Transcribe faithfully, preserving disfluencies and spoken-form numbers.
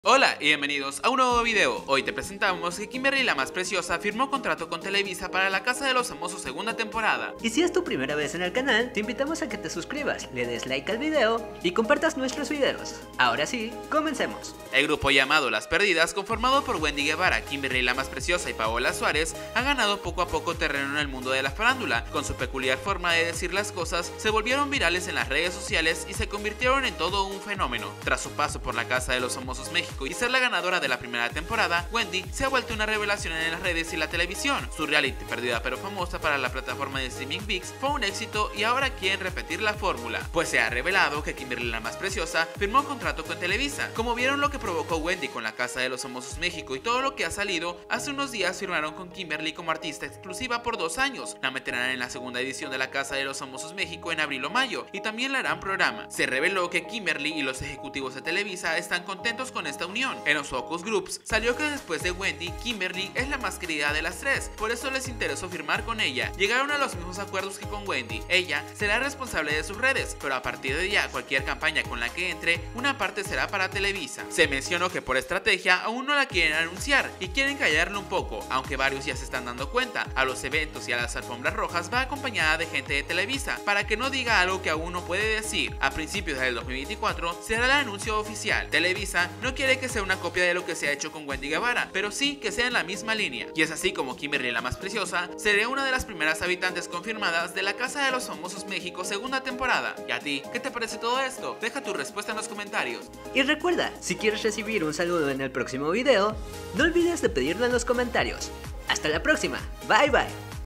Hola y bienvenidos a un nuevo video. Hoy te presentamos que Kimberly la más preciosa firmó contrato con Televisa para La Casa de los Famosos segunda temporada. Y si es tu primera vez en el canal, te invitamos a que te suscribas, le des like al video y compartas nuestros videos. Ahora sí, comencemos. El grupo llamado Las Perdidas, conformado por Wendy Guevara, Kimberly la más preciosa y Paola Suárez, ha ganado poco a poco terreno en el mundo de la farándula. Con su peculiar forma de decir las cosas, se volvieron virales en las redes sociales y se convirtieron en todo un fenómeno. Tras su paso por La Casa de los Famosos México y ser la ganadora de la primera temporada, Wendy se ha vuelto una revelación en las redes y la televisión. Su reality, perdida pero famosa para la plataforma de streaming ViX, fue un éxito y ahora quieren repetir la fórmula, pues se ha revelado que Kimberly la más preciosa firmó contrato con Televisa. Como vieron lo que provocó Wendy con La Casa de los Famosos México y todo lo que ha salido, hace unos días firmaron con Kimberly como artista exclusiva por dos años. La meterán en la segunda edición de La Casa de los Famosos México en abril o mayo y también le harán programa. Se reveló que Kimberly y los ejecutivos de Televisa están contentos con esta unión. En los focus groups salió que después de Wendy, Kimberly es la más querida de las tres, por eso les interesó firmar con ella. Llegaron a los mismos acuerdos que con Wendy. Ella será responsable de sus redes, pero a partir de ya cualquier campaña con la que entre, una parte será para Televisa. Se mencionó que por estrategia aún no la quieren anunciar y quieren callarlo un poco, aunque varios ya se están dando cuenta. A los eventos y a las alfombras rojas va acompañada de gente de Televisa, para que no diga algo que aún no puede decir. A principios del dos mil veinticuatro será el anuncio oficial. Televisa no quiere que sea una copia de lo que se ha hecho con Wendy Guevara, pero sí que sea en la misma línea. Y es así como Kimberly la más preciosa sería una de las primeras habitantes confirmadas de La Casa de los Famosos México segunda temporada. ¿Y a ti? ¿Qué te parece todo esto? Deja tu respuesta en los comentarios. Y recuerda, si quieres recibir un saludo en el próximo video, no olvides de pedirlo en los comentarios. Hasta la próxima, bye bye.